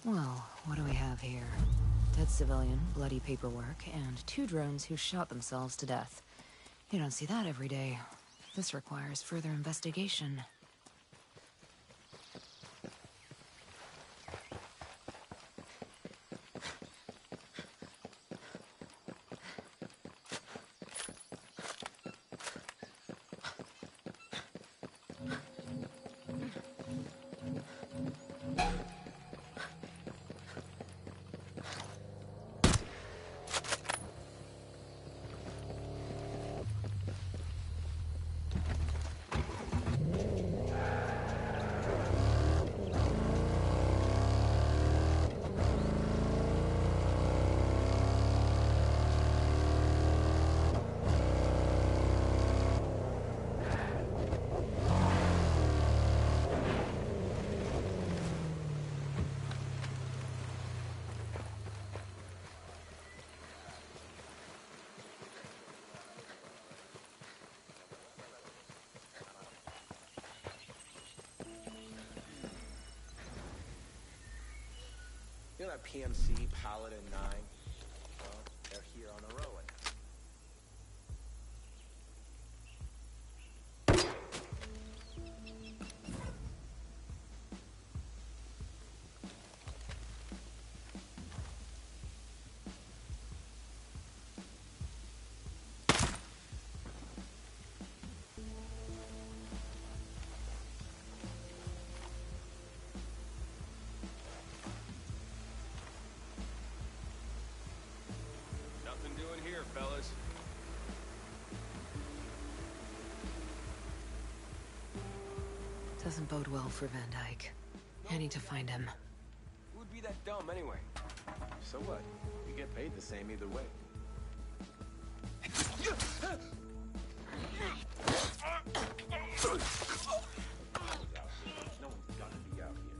Well, what do we have here? Dead civilian, bloody paperwork, and 2 drones who shot themselves to death. You don't see that every day. This requires further investigation. You know that PMC Paladin 9? Well, they're here on the Rowan. Nothing doing here, fellas. Doesn't bode well for Van Dyke. I need to find him. Who would be that dumb anyway? So what? You get paid the same either way. No one's gonna be out here.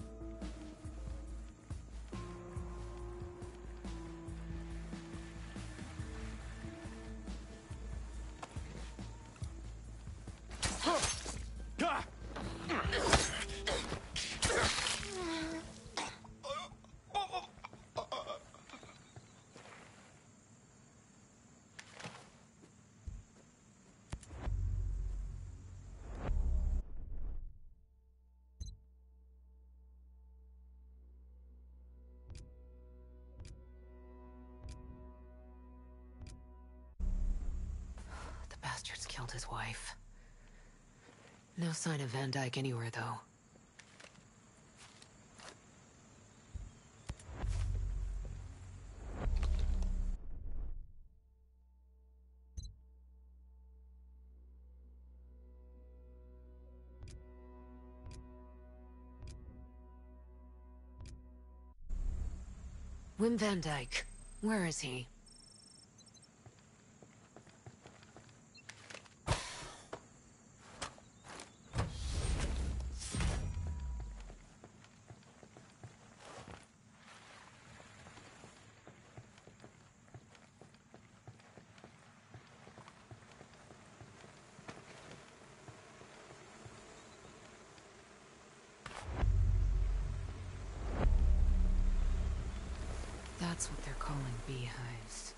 The bastard's killed his wife. No sign of Van Dyke anywhere, though. Wim Van Dyke. Where is he? That's what they're calling beehives.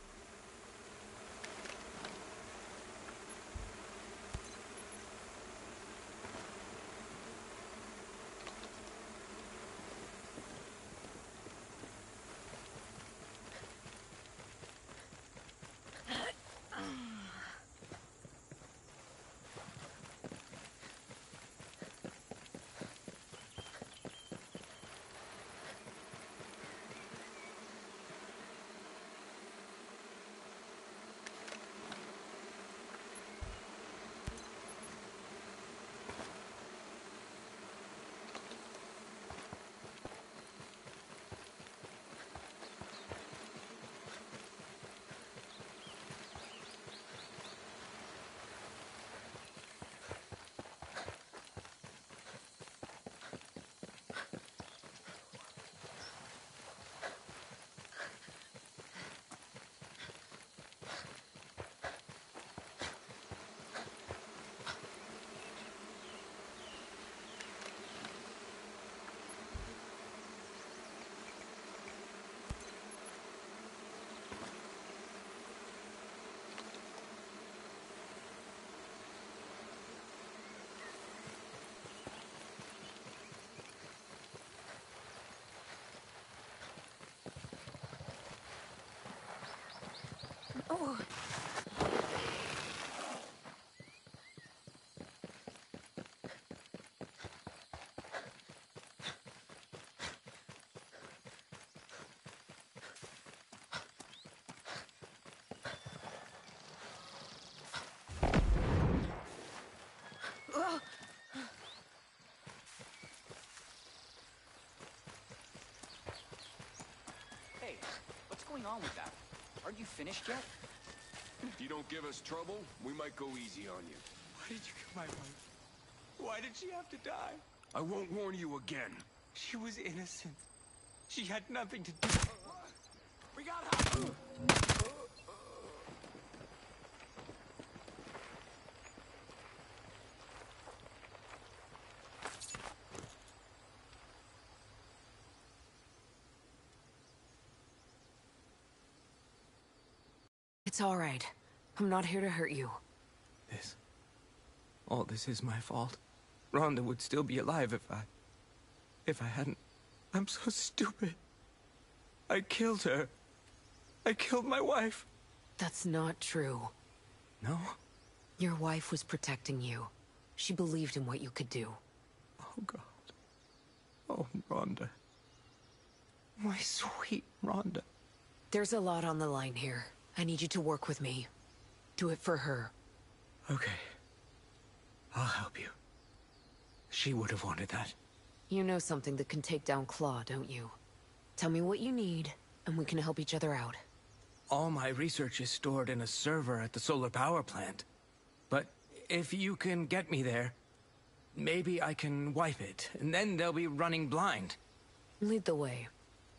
on with that? Aren't you finished yet? If you don't give us trouble, we might go easy on you. Why did you kill my wife? Why did she have to die? I won't warn you again. She was innocent. She had nothing to do. We got her! It's all right. I'm not here to hurt you. All this is my fault. Rhonda would still be alive if I hadn't. I'm so stupid. I killed her. I killed my wife. That's not true. No? Your wife was protecting you. She believed in what you could do. Oh, God. Oh, Rhonda. My sweet Rhonda. There's a lot on the line here. I need you to work with me. Do it for her. Okay. I'll help you. She would have wanted that. You know something that can take down Claw, don't you? Tell me what you need, and we can help each other out. All my research is stored in a server at the solar power plant. But if you can get me there, maybe I can wipe it, and then they'll be running blind. Lead the way.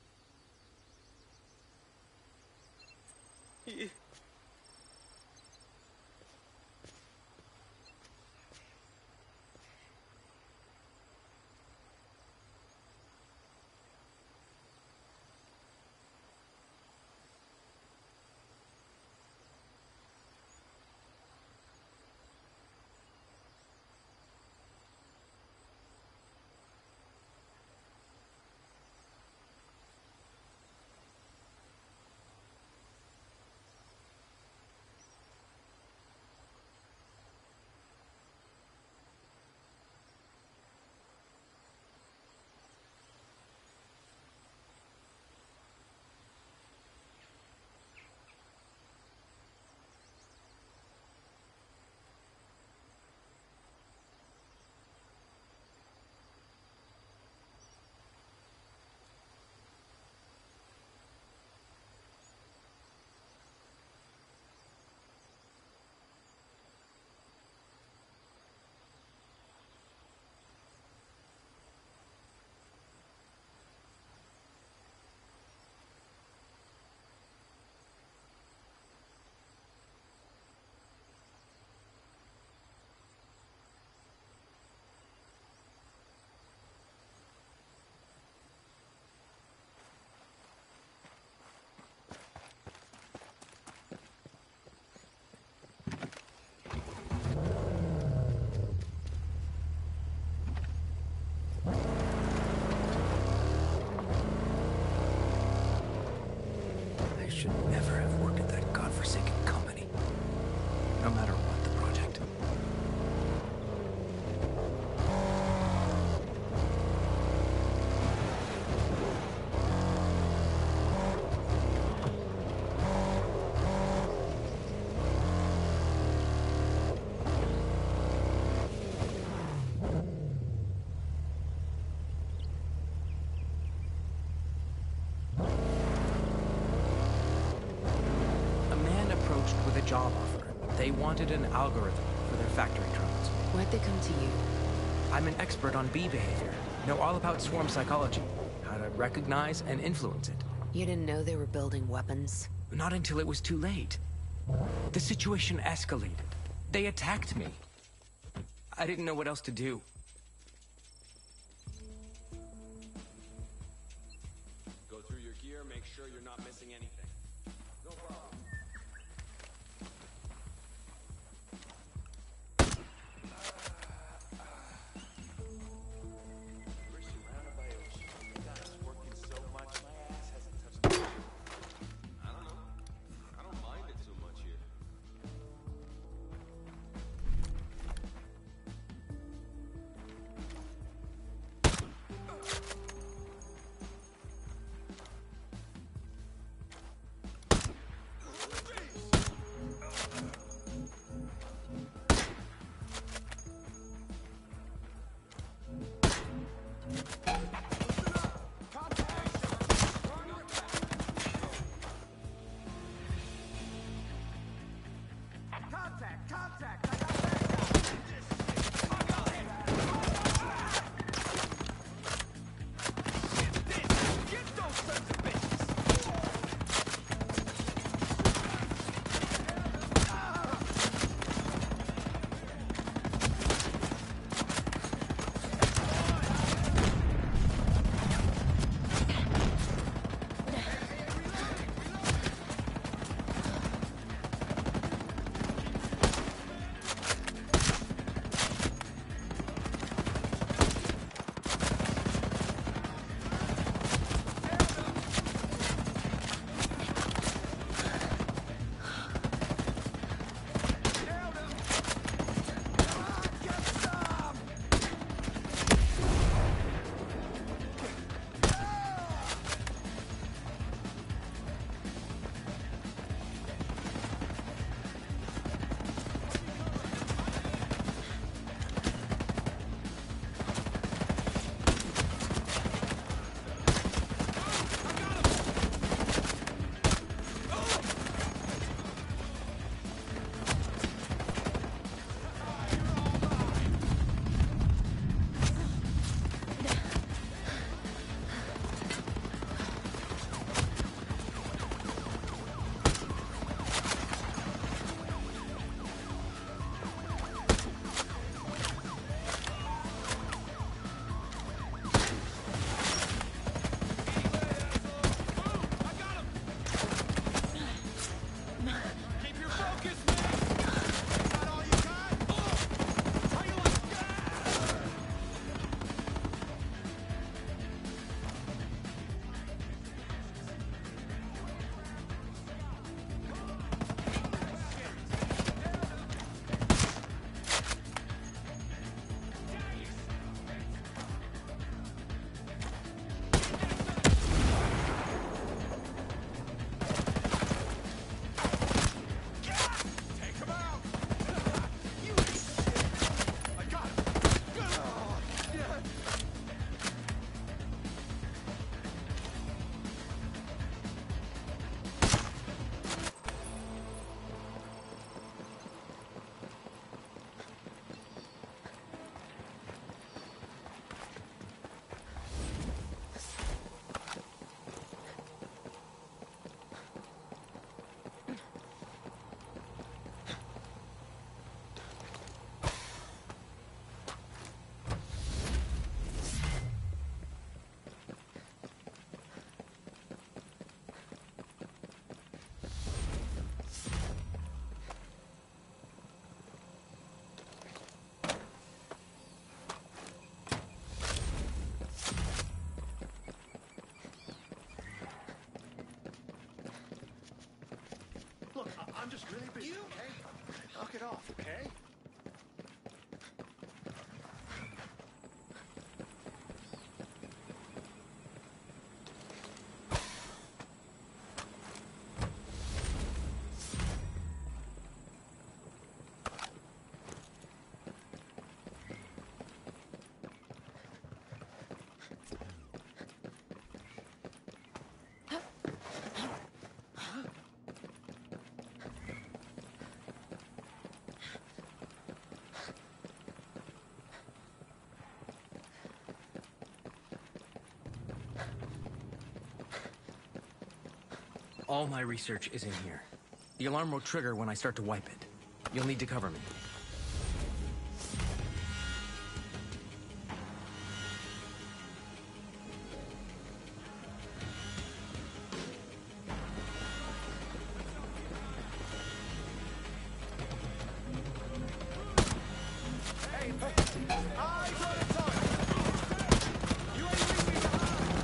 I should never have worked at that godforsaken company. No matter what the project. Job offer. They wanted an algorithm for their factory drones. Why'd they come to you? I'm an expert on bee behavior. Know all about swarm psychology. How to recognize and influence it. You didn't know they were building weapons? Not until it was too late. The situation escalated. They attacked me. I didn't know what else to do. Go through your gear, make sure you're not missing anything. No problem. We're surrounded by ocean. We got us working so much, my ass hasn't touched the ocean. I don't know. I don't mind it so much here. Knock it off, okay? All my research is in here. The alarm will trigger when I start to wipe it. You'll need to cover me. Hey, eyes on the target! You ain't leaving me behind!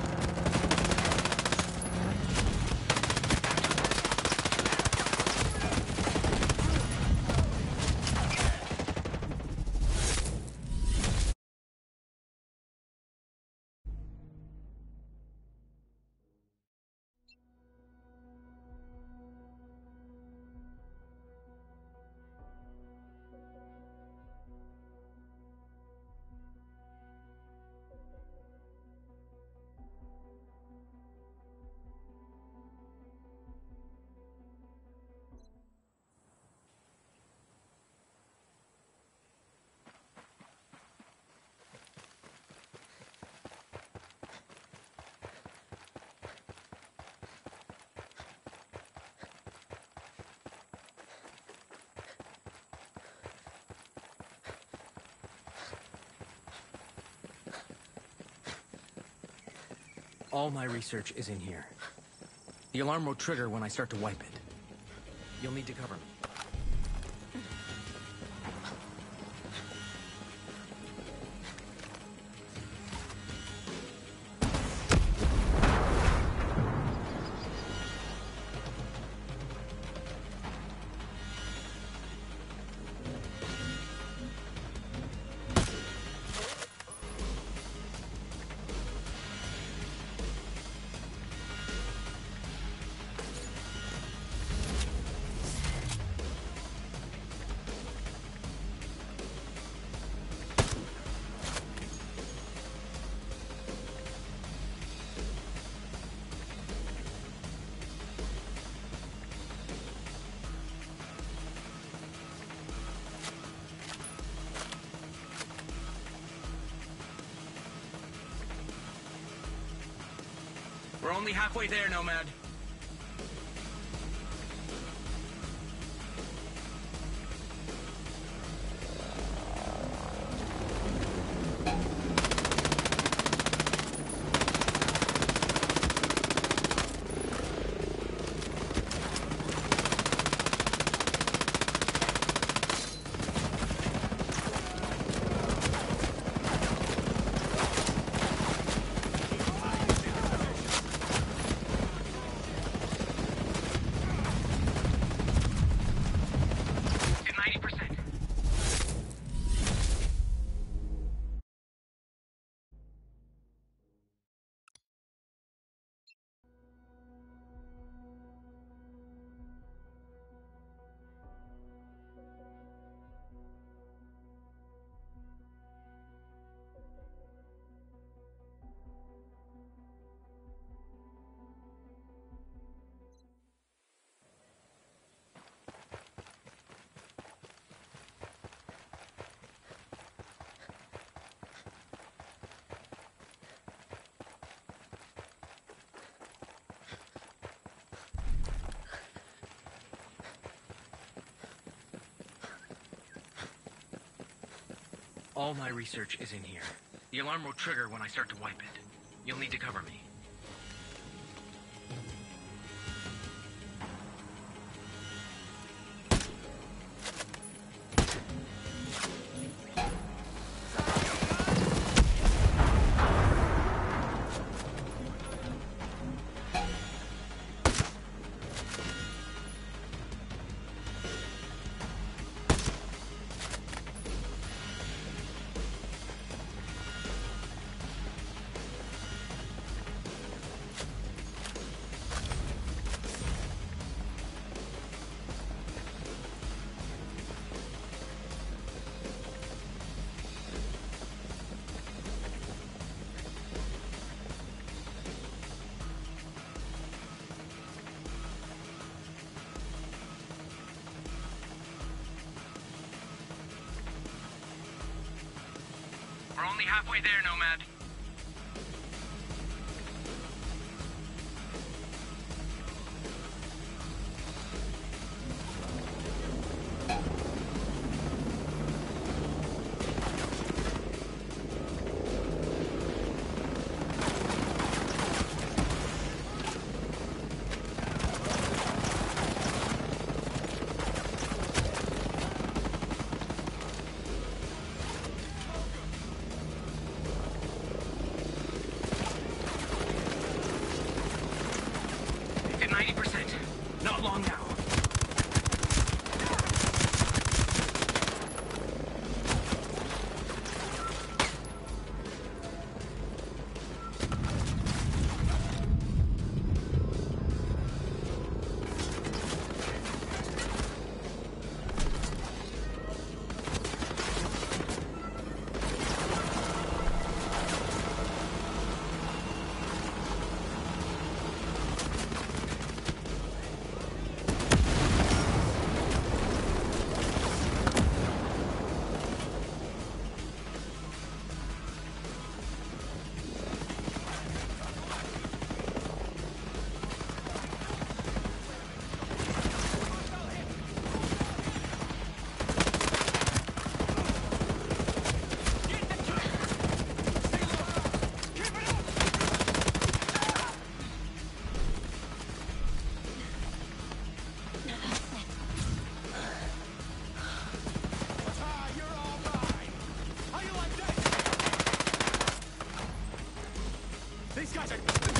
All my research is in here. The alarm will trigger when I start to wipe it. You'll need to cover me. We're only halfway there, Nomad. All my research is in here. The alarm will trigger when I start to wipe it. You'll need to cover me. We're only halfway there, Nomad. At 90%. Not long now. These guys are...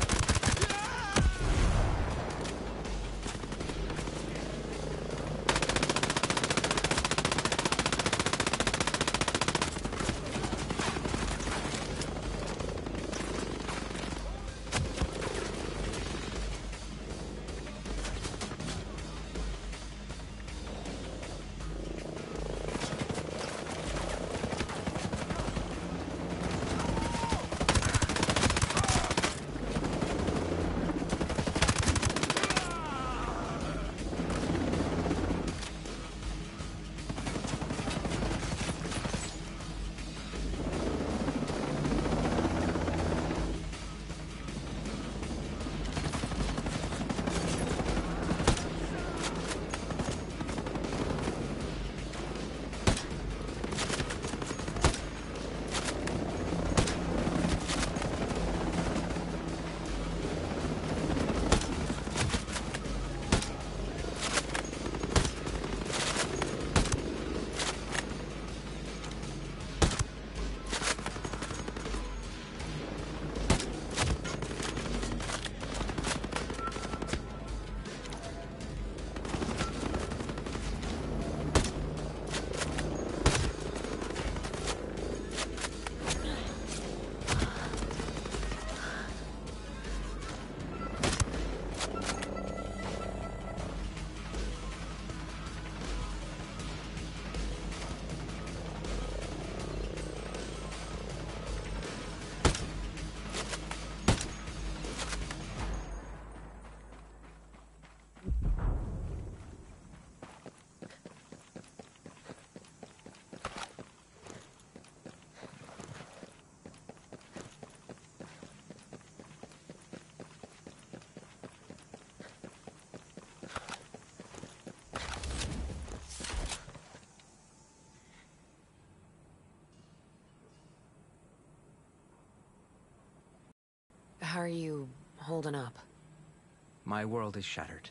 How are you holding up? My world is shattered.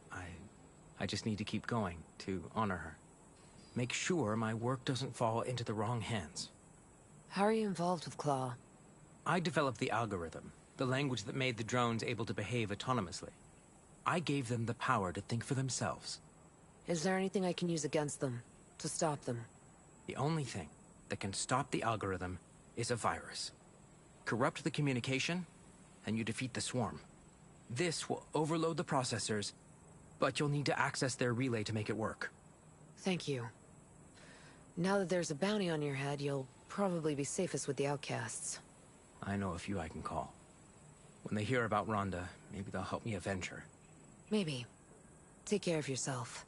I just need to keep going to honor her. Make sure my work doesn't fall into the wrong hands. How are you involved with Claw? I developed the algorithm, the language that made the drones able to behave autonomously. I gave them the power to think for themselves. Is there anything I can use against them? To stop them? The only thing that can stop the algorithm is a virus. Corrupt the communication, and you defeat the swarm. This will overload the processors, but you'll need to access their relay to make it work. Thank you. Now that there's a bounty on your head, you'll probably be safest with the outcasts. I know a few I can call. When they hear about Rhonda, maybe they'll help me avenge her. Maybe. Take care of yourself.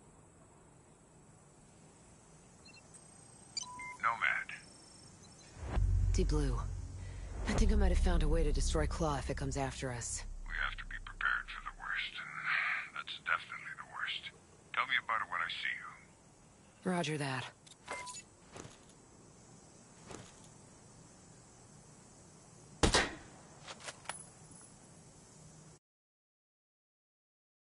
Nomad. Deep Blue. I think I might have found a way to destroy Claw if it comes after us. We have to be prepared for the worst, and that's definitely the worst. Tell me about it when I see you. Roger that.